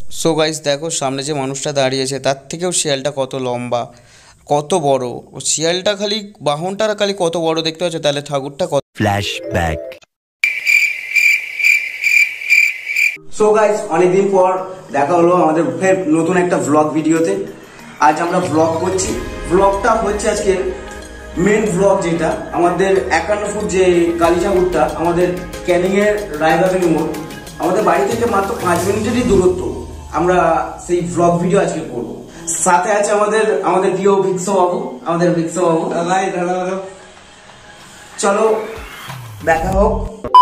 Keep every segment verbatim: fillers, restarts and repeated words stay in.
So guys দেখো সামনে যে মানুষটা দাঁড়িয়েছে তার থেকেও শিয়ালটা কত লম্বা, কত বড়। শিয়ালটা খালি বাহনটা খালি কত বড় দেখতে পাচ্ছ, তাহলে ঠাকুরটা কত। ফ্ল্যাশব্যাক। সো গাইস অনেকদিন পর দেখা হলো আমাদের ফের নতুন একটা ব্লগ ভিডিওতে। আজ আমরা ব্লগ করছি। ব্লগটা হচ্ছে আজকে মেন ব্লগ, যেটা আমাদের একান্ন ফুট যে কালী ঠাকুরটা আমাদের ক্যানিং এর রায়বাগানি মোড়, আমাদের বাড়ি থেকে মাত্র পাঁচ মিনিটেরই দূরত্ব। আমরা সেই ব্লগ ভিডিও আজকে করবো। সাথে আছে আমাদের আমাদের প্রিয় ভিক্স বাবু, আমাদের ভিক্স বাবু। চলো দেখা হোক।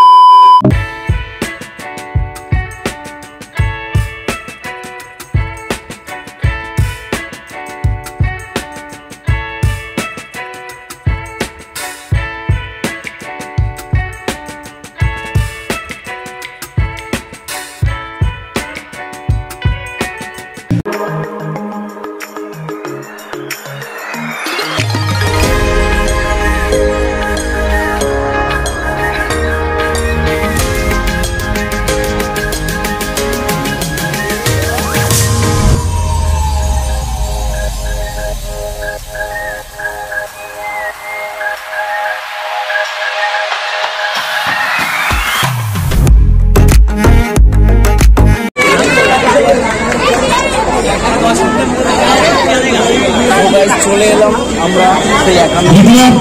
চলে এলাম আমরা সেই একান্ন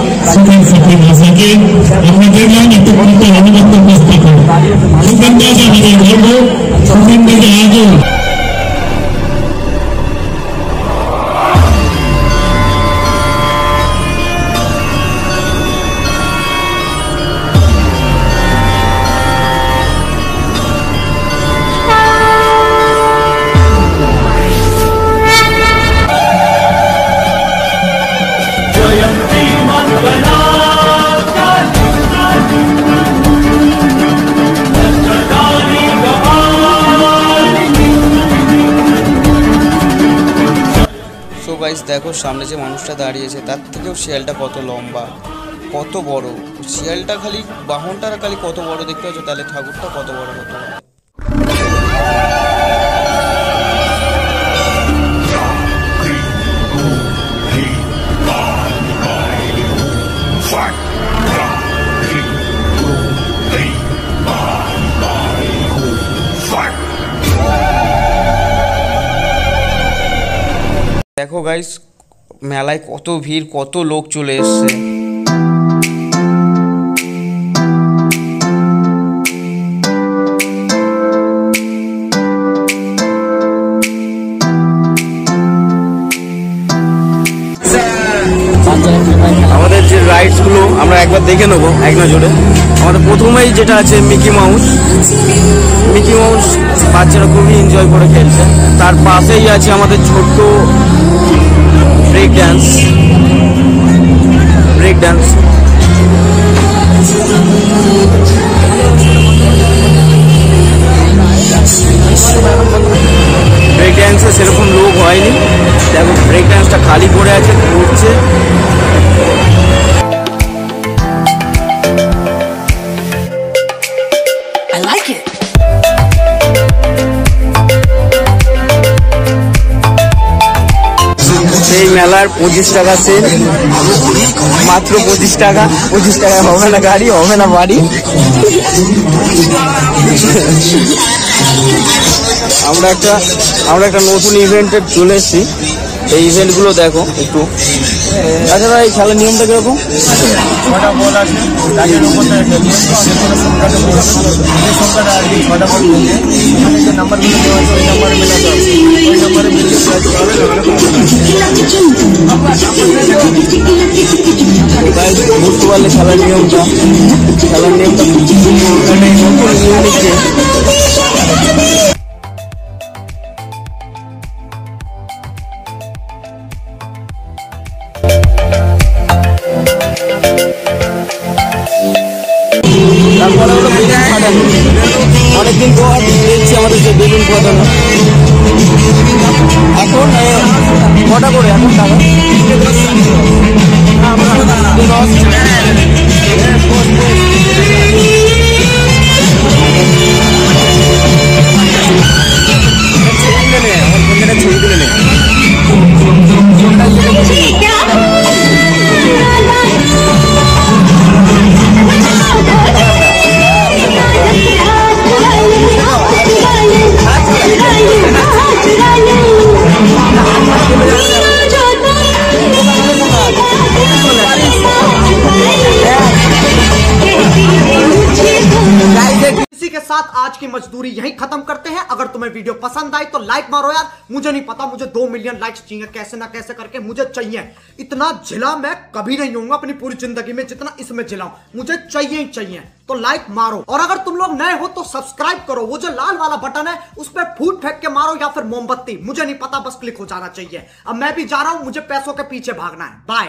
গাইস দেখো সামনে যে মানুষটা দাঁড়িয়েছে তার থেকেও শিয়ালটা কত লম্বা, কত বড়। শিয়ালটা খালি বাহনটা খালি কত বড় দেখতে পাচ্ছ, তাহলে ঠাকুরটা কত বড় হতে পারে। দেখো গাইস মেলায় কত ভিড়, কত লোক চলে এসছে। আমাদের যে রাইডস গুলো আমরা একবার দেখে নেবো এক নজরে। আমাদের প্রথমেই যেটা আছে মিকি মাউস। মিকি মাউস বাচ্চারা খুবই এনজয় করে খেলছে। তার পাশেই আছে আমাদের ছোট্ট break dance break dance break ড্যান্সে সেরকম লোক হয়নি। দেখো ব্রেক ড্যান্সটা খালি পড়ে আছে, ঘুরছে। সেই মেলার পঁচিশ টাকা সেল, মাত্র পঁচিশ টাকা। পঁচিশ টাকায় হবে না গাড়ি, হবে না বাড়ি। আমরা একটা আমরা একটা নতুন ইভেন্টে চলে এসেছি। এই ইভেন্টগুলো দেখো একটু। আচ্ছা ভাই, এই খেলার নিয়মটা কিরকম? ছটা বল আছে, গাছের উপর সংখ্যাটা আর কি ছটা বল বলছে। এখানে যে নাম্বারগুলো দেওয়া আছে ওই নাম্বারে মেলাতে হবে। ওই নাম্বারে মিলিয়ে বুঝতে পারলে খেলার নিয়মটা খেলার নিয়মটা নিচ্ছে। তারপরে হলো বেলুন ফাটানো। অনেকদিন পর দেখছি আমাদের যে বেলুন ফাটানো। এখন কটা করে এখন টাকা साथ आज की मजदूरी यहीं खत्म करते हैं। अगर तुम्हें वीडियो पसंद आई तो लाइक मारो यार, मुझे नहीं पता, मुझे दो मिलियन लाइक्स चाहिए, कैसे ना कैसे करके मुझे चाहिए। इतना झिला मैं कभी नहीं होऊंगा अपनी पूरी जिंदगी में जितना इसमें झिलाऊं, मुझे चाहिए ही चाहिए। तो लाइक मारो, और अगर तुम लोग नए हो तो सब्सक्राइब करो। वो जो लाल वाला बटन है उस पर फूट फेंक के मारो या फिर मोमबत्ती, मुझे नहीं पता, बस क्लिक हो जाना चाहिए। अब मैं भी जा रहा हूं, मुझे पैसों के पीछे भागना है। बाय।